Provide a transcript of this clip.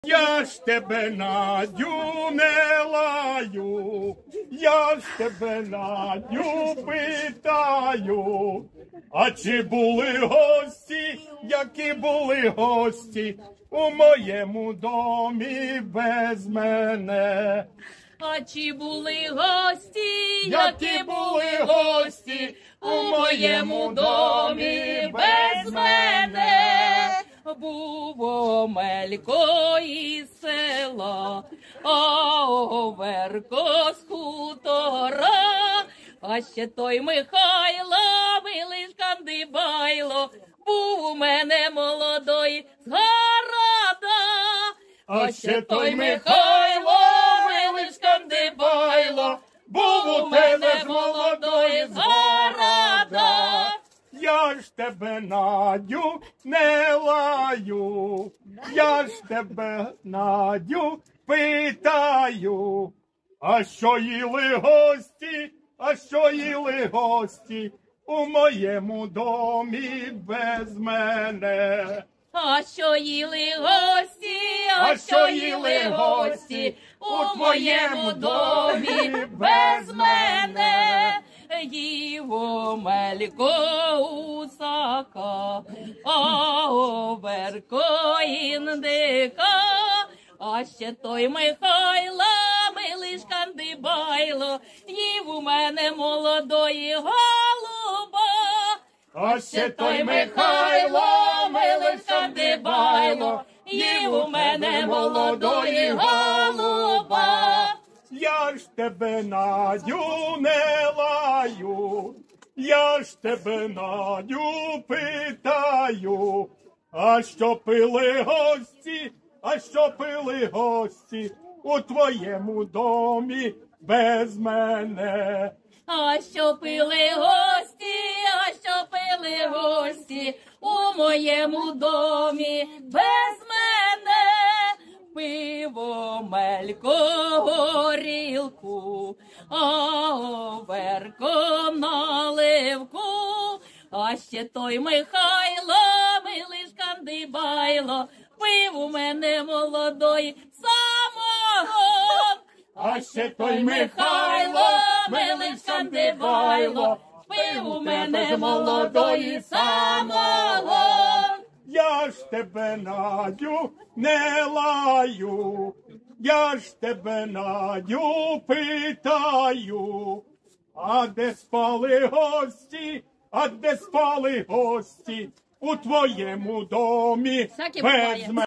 Я ж тебе, Надю, не лаю, я ж тебе, Надю, питаю, а чи були гості, які були гості у моєму домі без мене? А чи були гості, Які були гості у моєму домі без мене? Був Омелько із села, а Оверко з хутора, а ще той Михайло, милий Шкандибайло, був у мене молодой з города. А ще той Михайло, милий Шкандибайло, був у тебе молодої з города. Я ж тебе, Надю, не лаю, я ж тебе, Надю, питаю, а що їли гості, а що їли гості у моєму домі без мене? А що їли гості, А що їли гості у моєму домі без мене? Їв Омелько усака, а Оверко індика, а ще той Михайло, милий Шкандибайло, їв у мене молодої голуба. А ще той Михайло, милий Шкандибайло, їв у мене молодої голуба. Я ж тебе, Надю, не лаю, я ж тебе, Надю, питаю, а що пили гості, а що пили гості у твоєму домі без мене? А що пили гості, а що пили гості у моєму домі без мене? Пиво Омелько горілку, а Оверко наливку, а ще той Михайло, милий Шкандибайло, пив у мене молодой самогон. А ще той Михайло, милий Шкандибайло, пив у мене молодої самогон. Я ж тебе, Надю, не лаю, я ж тебе, Надю, питаю, а де спали гості, а де спали гості у твоєму домі без мене?